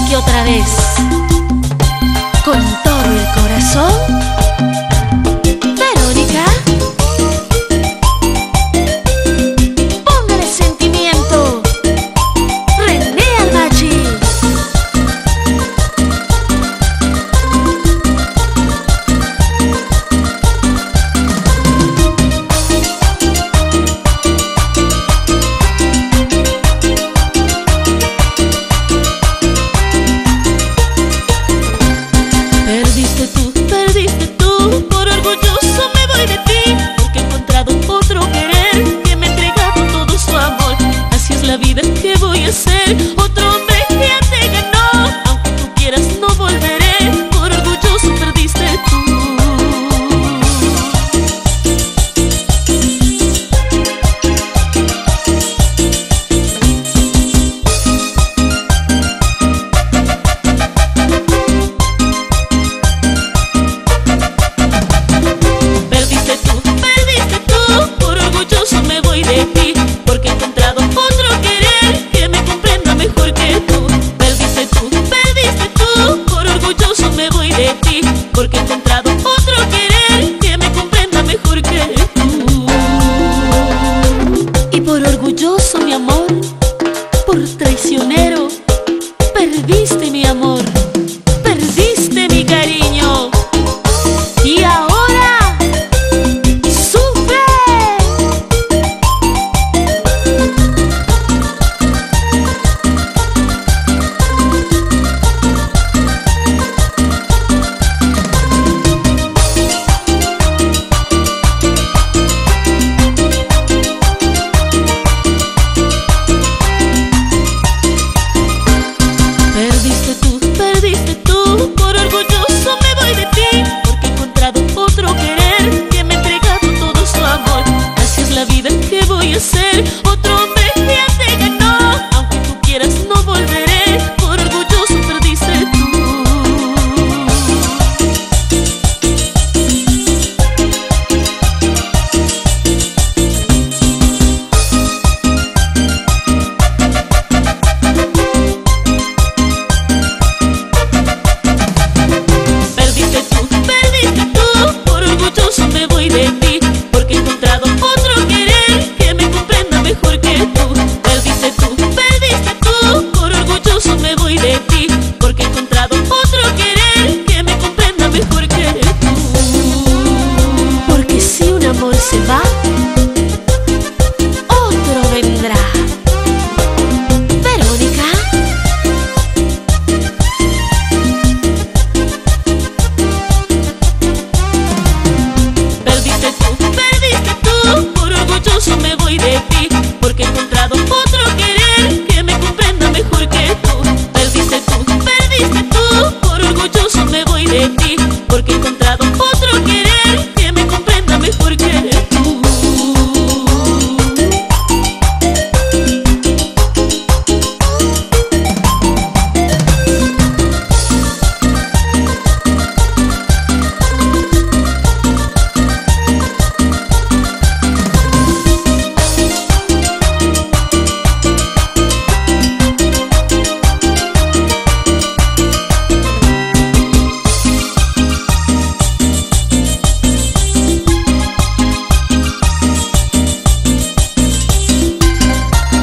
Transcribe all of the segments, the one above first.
y otra vez, con todo el corazón, Verónica. Póngale sentimiento, René Almachi. Perdiste tú, por orgulloso me voy de ti, porque he encontrado otro querer que me ha entregado todo su amor. Así es la vida, ¿qué voy a hacer? Otro hombre ya te ganó, aunque tú quieras no volveré, por orgulloso perdiste tú. Porque he encontrado otro querer que me comprenda mejor que tú. Perdiste tú, por orgulloso me voy de ti, porque he encontrado otro querer que me comprenda mejor que tú. Y por orgulloso, mi amor, por traicionero, perdiste mi amor, perdiste mi cariño. Y ahora sufre. Perdiste tú, por orgulloso me voy de ti, porque he encontrado otro querer que me ha entregado todo su amor. Así es la vida, ¿qué voy a hacer? Otro hombre ya te ganó, aunque tú quieras no volveré, por orgulloso perdiste tú. Me voy de ti, porque he encontrado otro querer que me comprenda mejor que tú. Perdiste tú, por orgulloso me voy de ti, porque he encontrado otro querer que me comprenda mejor que tú. Porque si un amor se va, otro vendrá. Verónica. Me voy de ti, porque he encontrado otro querer que me comprenda mejor que tú. Perdiste tú, por orgulloso me voy de ti, porque he encontrado otro querer que me comprenda mejor que tú.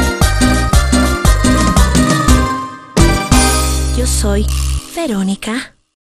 Yo soy Verónica.